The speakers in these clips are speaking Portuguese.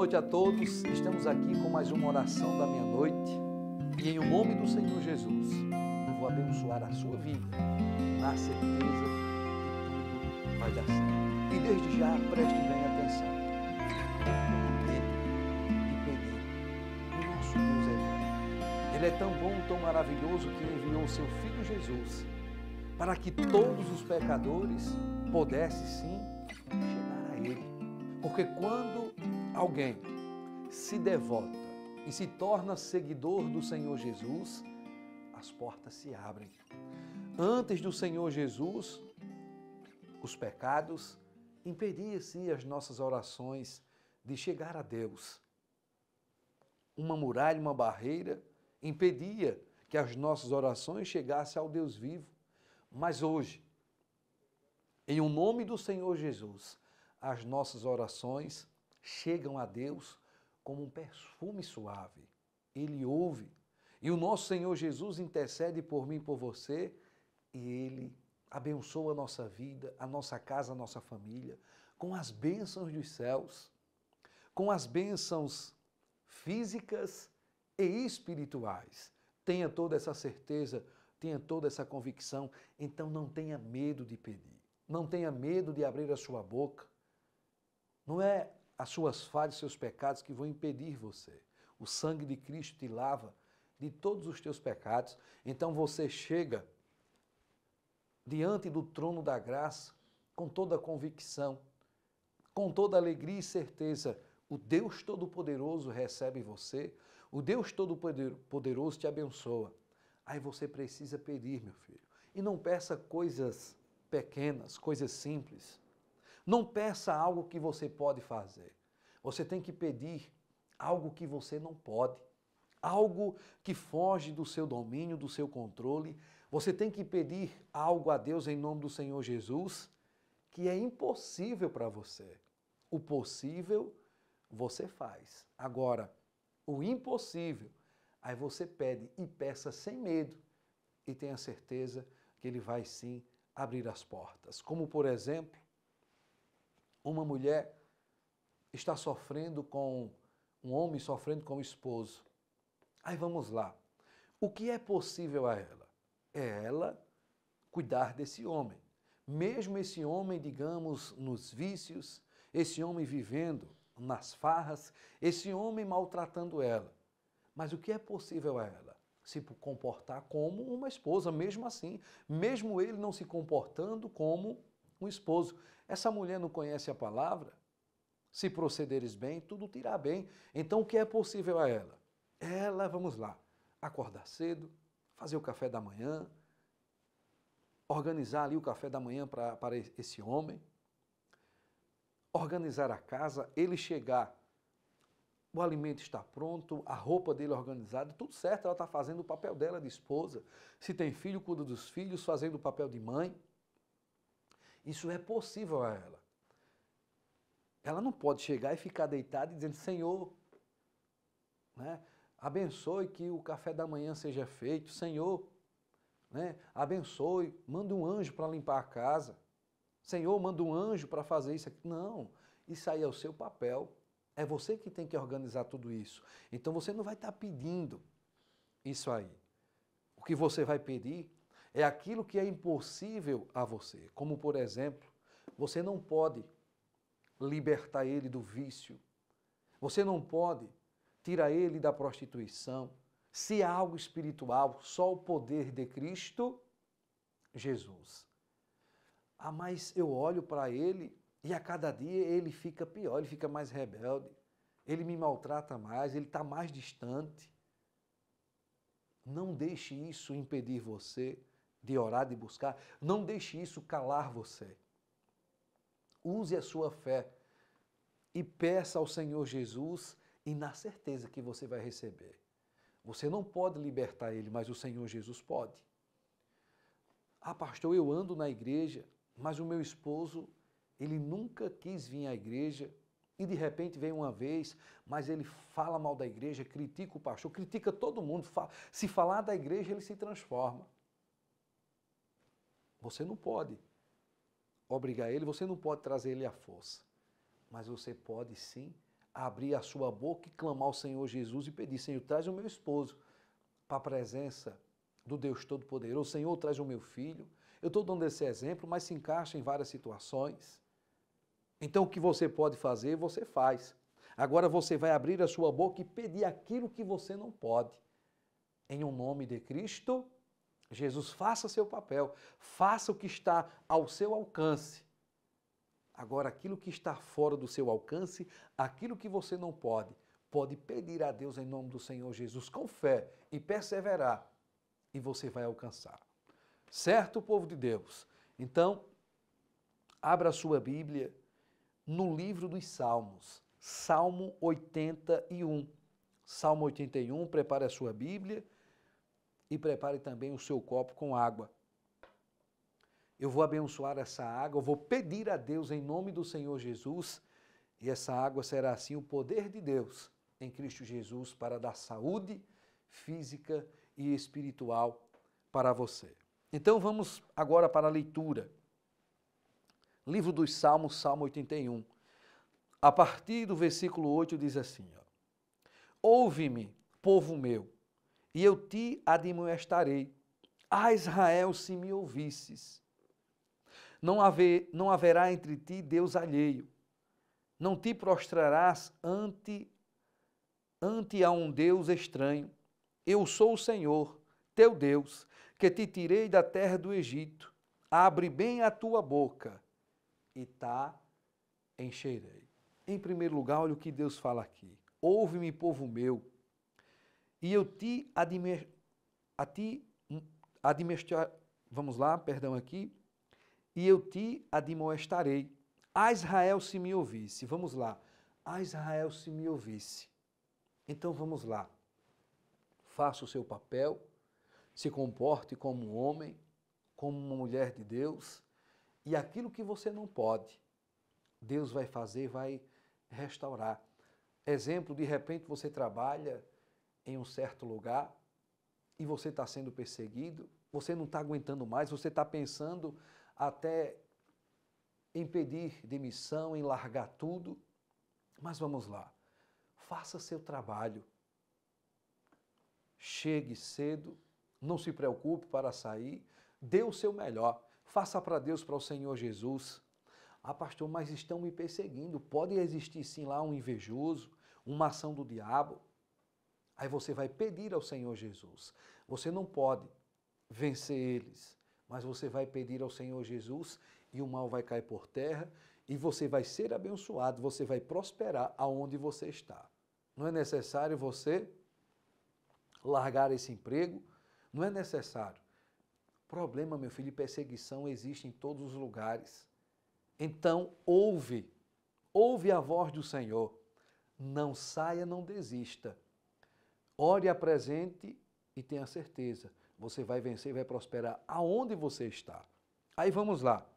noite a todos. Estamos aqui com mais uma oração da meia-noite. E em nome do Senhor Jesus, eu vou abençoar a sua vida, na certeza que tudo vai dar certo. E desde já, preste bem atenção. E pedir. O nosso Deus é bom. Ele é tão bom, tão maravilhoso, que enviou o seu Filho Jesus para que todos os pecadores pudessem sim chegar a Ele. Porque quando alguém se devota e se torna seguidor do Senhor Jesus, as portas se abrem. Antes do Senhor Jesus, os pecados impediam-se as nossas orações de chegar a Deus. Uma muralha, uma barreira impedia que as nossas orações chegassem ao Deus vivo. Mas hoje, em o nome do Senhor Jesus, as nossas orações chegam a Deus como um perfume suave. Ele ouve. E o nosso Senhor Jesus intercede por mim e por você, e Ele abençoa a nossa vida, a nossa casa, a nossa família, com as bênçãos dos céus, com as bênçãos físicas e espirituais. Tenha toda essa certeza, tenha toda essa convicção, então não tenha medo de pedir. Não tenha medo de abrir a sua boca. Não é as suas falhas, seus pecados que vão impedir você. O sangue de Cristo te lava de todos os teus pecados. Então você chega diante do trono da graça com toda a convicção, com toda a alegria e certeza. O Deus Todo-Poderoso recebe você, o Deus Todo-Poderoso te abençoa. Aí você precisa pedir, meu filho. E não peça coisas pequenas, coisas simples. Não peça algo que você pode fazer. Você tem que pedir algo que você não pode. Algo que foge do seu domínio, do seu controle. Você tem que pedir algo a Deus em nome do Senhor Jesus que é impossível para você. O possível você faz. Agora, o impossível, aí você pede e peça sem medo e tenha certeza que Ele vai sim abrir as portas. Como, por exemplo, uma mulher está sofrendo com um homem, sofrendo com o esposo. Aí vamos lá. O que é possível a ela? É ela cuidar desse homem. Mesmo esse homem, digamos, nos vícios, esse homem vivendo nas farras, esse homem maltratando ela. Mas o que é possível a ela? Se comportar como uma esposa, mesmo assim, mesmo ele não se comportando como um esposo. Essa mulher não conhece a palavra? Se procederes bem, tudo te irá bem. Então, o que é possível a ela? Ela, vamos lá, acordar cedo, fazer o café da manhã, organizar ali o café da manhã para esse homem, organizar a casa, ele chegar, o alimento está pronto, a roupa dele organizada, tudo certo, ela está fazendo o papel dela de esposa. Se tem filho, cuida dos filhos, fazendo o papel de mãe. Isso é possível a ela. Ela não pode chegar e ficar deitada e dizendo, Senhor, né, abençoe que o café da manhã seja feito, Senhor, né, abençoe, manda um anjo para limpar a casa, Senhor, manda um anjo para fazer isso aqui. Não, isso aí é o seu papel. É você que tem que organizar tudo isso. Então você não vai estar pedindo isso aí. O que você vai pedir é aquilo que é impossível a você. Como, por exemplo, você não pode libertar ele do vício. Você não pode tirar ele da prostituição. Se há algo espiritual, só o poder de Cristo Jesus. Ah, mas eu olho para ele e a cada dia ele fica pior, ele fica mais rebelde, ele me maltrata mais, ele está mais distante. Não deixe isso impedir você de orar, de buscar. Não deixe isso calar você. Use a sua fé e peça ao Senhor Jesus e na certeza que você vai receber. Você não pode libertar ele, mas o Senhor Jesus pode. Ah, pastor, eu ando na igreja, mas o meu esposo, ele nunca quis vir à igreja e de repente vem uma vez, mas ele fala mal da igreja, critica o pastor, critica todo mundo. Se falar da igreja, ele se transforma. Você não pode obrigar ele, você não pode trazer ele à força, mas você pode sim abrir a sua boca e clamar ao Senhor Jesus e pedir: Senhor, traz o meu esposo para a presença do Deus Todo-Poderoso. Senhor, traz o meu filho. Eu estou dando esse exemplo, mas se encaixa em várias situações. Então, o que você pode fazer, você faz. Agora você vai abrir a sua boca e pedir aquilo que você não pode. Em um nome de Cristo Jesus, faça seu papel, faça o que está ao seu alcance. Agora, aquilo que está fora do seu alcance, aquilo que você não pode, pode pedir a Deus em nome do Senhor Jesus com fé e perseverar, e você vai alcançar. Certo, povo de Deus? Então, abra a sua Bíblia no livro dos Salmos, Salmo 81. Salmo 81, prepare a sua Bíblia e prepare também o seu copo com água. Eu vou abençoar essa água, eu vou pedir a Deus em nome do Senhor Jesus, e essa água será assim o poder de Deus em Cristo Jesus para dar saúde física e espiritual para você. Então vamos agora para a leitura. Livro dos Salmos, Salmo 81. A partir do versículo 8 diz assim, ó: Ouve-me, povo meu, e eu te admoestarei. Ah, Israel, se me ouvisses. Não haverá entre ti Deus alheio. Não te prostrarás ante a um Deus estranho. Eu sou o Senhor, teu Deus, que te tirei da terra do Egito. Abre bem a tua boca e tá encherei. Em primeiro lugar, olha o que Deus fala aqui. Ouve-me, povo meu, e eu te e eu te admoestarei. A Israel, se me ouvisse. Vamos lá. A Israel, se me ouvisse. Então vamos lá. Faça o seu papel, se comporte como um homem, como uma mulher de Deus, e aquilo que você não pode, Deus vai fazer, vai restaurar. Exemplo, de repente você trabalha em um certo lugar e você está sendo perseguido, você não está aguentando mais, você está pensando até em pedir demissão, em largar tudo. Mas vamos lá, faça seu trabalho, chegue cedo, não se preocupe para sair, dê o seu melhor, faça para Deus, para o Senhor Jesus. Ah, pastor, mas estão me perseguindo. Pode existir sim lá um invejoso, uma ação do diabo. Aí você vai pedir ao Senhor Jesus. Você não pode vencer eles, mas você vai pedir ao Senhor Jesus e o mal vai cair por terra e você vai ser abençoado, você vai prosperar aonde você está. Não é necessário você largar esse emprego, não é necessário. Problema, meu filho, de perseguição existe em todos os lugares. Então, ouve a voz do Senhor. Não saia, não desista. Ore, apresente e tenha certeza. Você vai vencer e vai prosperar aonde você está. Aí vamos lá.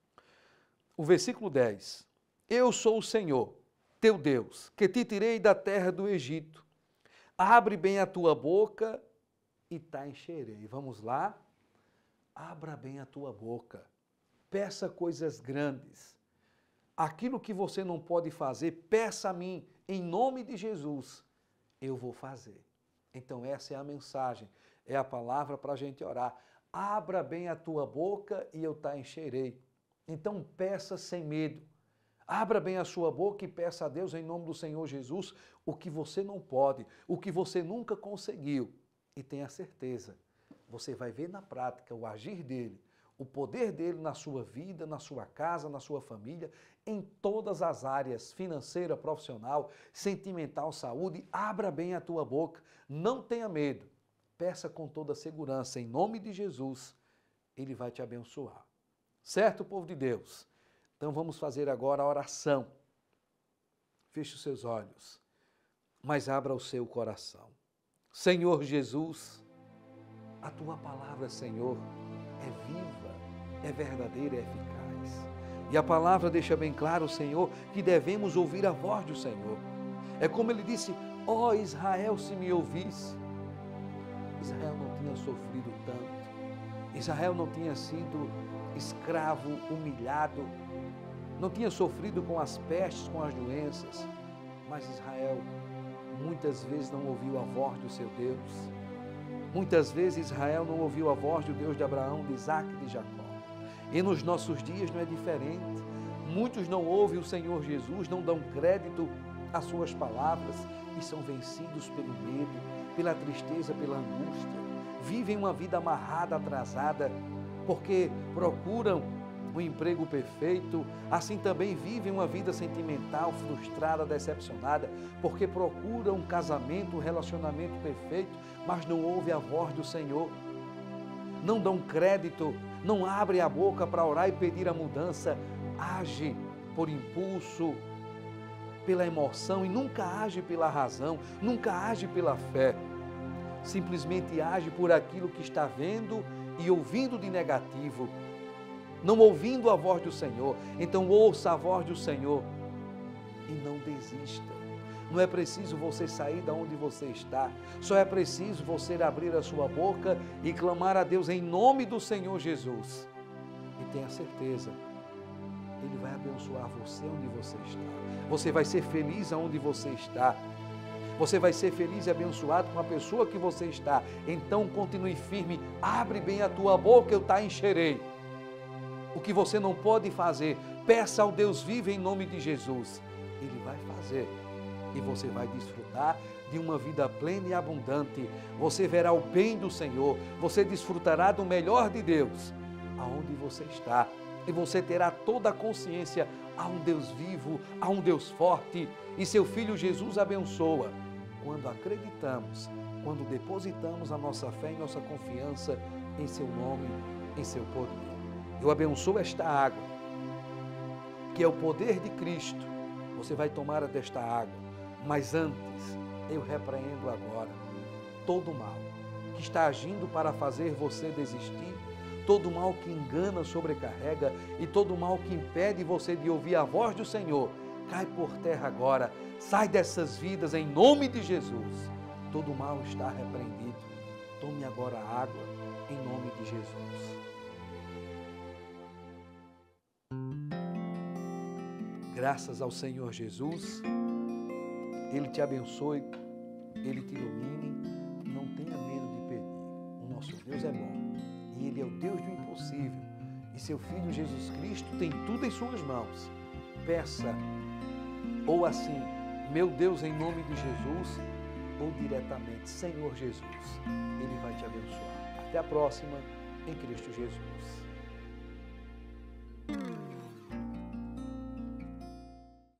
O versículo 10. Eu sou o Senhor, teu Deus, que te tirei da terra do Egito. Abre bem a tua boca e te encherei. Vamos lá. Abra bem a tua boca. Peça coisas grandes. Aquilo que você não pode fazer, peça a mim, em nome de Jesus. Eu vou fazer. Então essa é a mensagem, é a palavra para a gente orar. Abra bem a tua boca e eu te encherei. Então peça sem medo. Abra bem a sua boca e peça a Deus em nome do Senhor Jesus o que você não pode, o que você nunca conseguiu. E tenha certeza, você vai ver na prática o agir dele, o poder dele na sua vida, na sua casa, na sua família, em todas as áreas, financeira, profissional, sentimental, saúde. Abra bem a tua boca, não tenha medo. Peça com toda segurança, em nome de Jesus, ele vai te abençoar. Certo, povo de Deus? Então vamos fazer agora a oração. Feche os seus olhos, mas abra o seu coração. Senhor Jesus, a tua palavra, Senhor, é viva, é verdadeira, é eficaz. E a palavra deixa bem claro, Senhor, que devemos ouvir a voz do Senhor. É como ele disse: ó Israel, se me ouvisse. Israel não tinha sofrido tanto. Israel não tinha sido escravo, humilhado. Não tinha sofrido com as pestes, com as doenças. Mas Israel muitas vezes não ouviu a voz do seu Deus. Muitas vezes Israel não ouviu a voz do Deus de Abraão, de Isaac e de Jacó. E nos nossos dias não é diferente. Muitos não ouvem o Senhor Jesus, não dão crédito às suas palavras e são vencidos pelo medo, pela tristeza, pela angústia. Vivem uma vida amarrada, atrasada, porque procuram um emprego perfeito. Assim também vivem uma vida sentimental, frustrada, decepcionada, porque procuram um casamento, um relacionamento perfeito, mas não ouvem a voz do Senhor. Não dão crédito, não abrem a boca para orar e pedir a mudança. Age por impulso, pela emoção e nunca age pela razão, nunca age pela fé. Simplesmente age por aquilo que está vendo e ouvindo de negativo, não ouvindo a voz do Senhor. Então ouça a voz do Senhor e não desista. Não é preciso você sair de onde você está, só é preciso você abrir a sua boca e clamar a Deus em nome do Senhor Jesus. E tenha certeza, Ele vai abençoar você onde você está. Você vai ser feliz aonde você está. Você vai ser feliz e abençoado com a pessoa que você está. Então continue firme, abre bem a tua boca, eu te encherei. O que você não pode fazer, peça ao Deus vivo em nome de Jesus. Ele vai fazer e você vai desfrutar de uma vida plena e abundante. Você verá o bem do Senhor, você desfrutará do melhor de Deus, aonde você está. E você terá toda a consciência, há um Deus vivo, há um Deus forte, e seu Filho Jesus abençoa. Quando acreditamos, quando depositamos a nossa fé e nossa confiança em seu nome, em seu poder. Eu abençoo esta água, que é o poder de Cristo. Você vai tomar desta água, mas antes, eu repreendo agora todo o mal que está agindo para fazer você desistir, todo mal que engana, sobrecarrega e todo mal que impede você de ouvir a voz do Senhor, cai por terra agora, sai dessas vidas em nome de Jesus. Todo mal está repreendido. Tome agora a água em nome de Jesus. Graças ao Senhor Jesus, Ele te abençoe, Ele te ilumine, não tenha medo de pedir. O nosso Deus é bom. E Ele é o Deus do impossível. E seu Filho Jesus Cristo tem tudo em suas mãos. Peça, ou assim, meu Deus, em nome de Jesus, ou diretamente, Senhor Jesus. Ele vai te abençoar. Até a próxima, em Cristo Jesus.